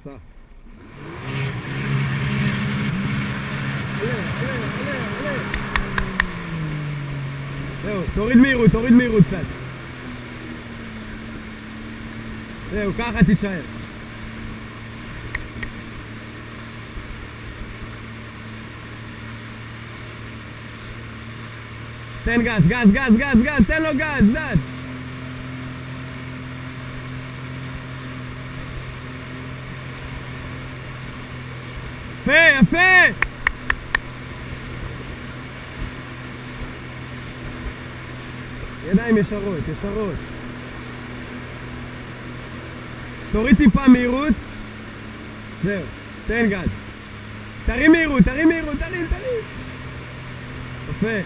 סע. עלה, עלה, עלה, עלה. זהו, תוריד מהירות קצת. זהו, ככה תישאר. תן גז, גז, גז, גז, גז, תן לו גז, דד. יפה, יפה. ידיים ישרות, ישרות. תוריד טיפה מהירות. זהו, תן גז. תרים מהירות, תרים מהירות, תרים, תרים. יפה.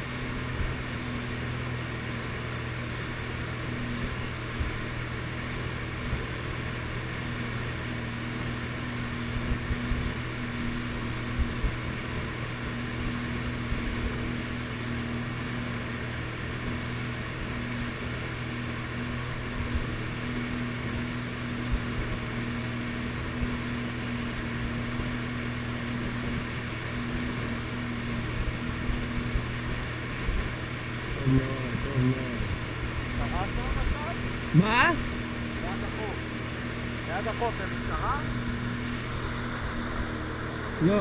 מה? ליד החוף זה משטרה? לא.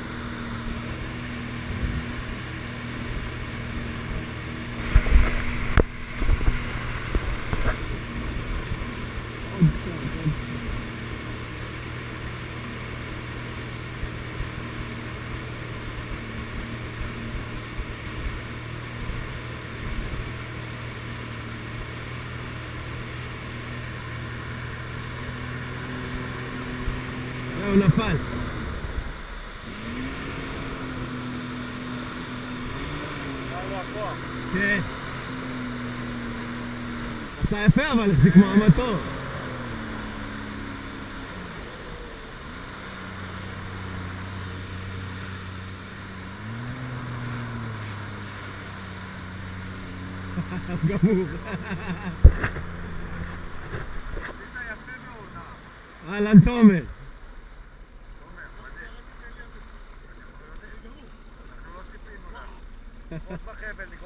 הוא נפל. כן. עשה יפה אבל החזיק מעמד טוב. גמור. אהלן תומר. עוד בחבל